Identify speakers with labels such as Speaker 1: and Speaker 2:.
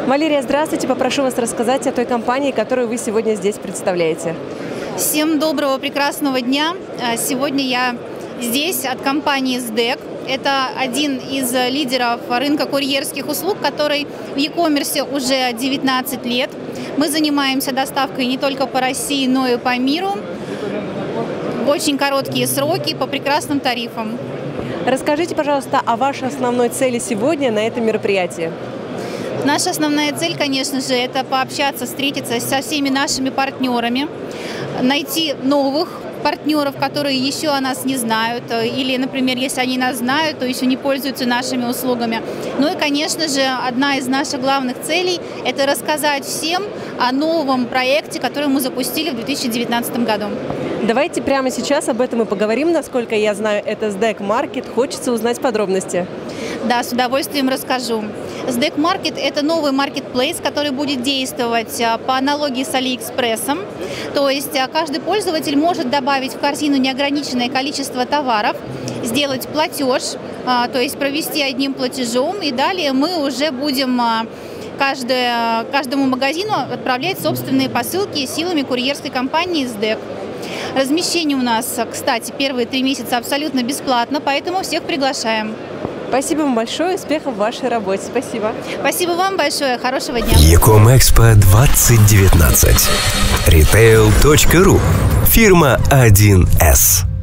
Speaker 1: Валерия, здравствуйте. Попрошу вас рассказать о той компании, которую вы сегодня здесь представляете.
Speaker 2: Всем доброго, прекрасного дня. Сегодня я здесь от компании СДЭК. Это один из лидеров рынка курьерских услуг, который в e-commerce уже 19 лет. Мы занимаемся доставкой не только по России, но и по миру. В очень короткие сроки, по прекрасным тарифам.
Speaker 1: Расскажите, пожалуйста, о вашей основной цели сегодня на этом мероприятии.
Speaker 2: Наша основная цель, конечно же, это пообщаться, встретиться со всеми нашими партнерами, найти новых партнеров, которые еще о нас не знают, или, например, если они нас знают, то еще не пользуются нашими услугами. Ну и, конечно же, одна из наших главных целей – это рассказать всем о новом проекте, который мы запустили в 2019 году.
Speaker 1: Давайте прямо сейчас об этом и поговорим. Насколько я знаю, это СДЭК Маркет. Хочется узнать подробности.
Speaker 2: Да, с удовольствием расскажу. СДЭК Маркет – это новый маркетплейс, который будет действовать по аналогии с Алиэкспрессом. То есть каждый пользователь может добавить в корзину неограниченное количество товаров, сделать платеж, то есть провести одним платежом, и далее мы уже будем каждому магазину отправлять собственные посылки силами курьерской компании СДЭК. Размещение у нас, кстати, первые 3 месяца абсолютно бесплатно, поэтому всех приглашаем.
Speaker 1: Спасибо вам большое, успехов в вашей работе. Спасибо.
Speaker 2: Спасибо вам большое, хорошего дня.
Speaker 3: Ecomexpo 2019. Retail.ru. Фирма 1С.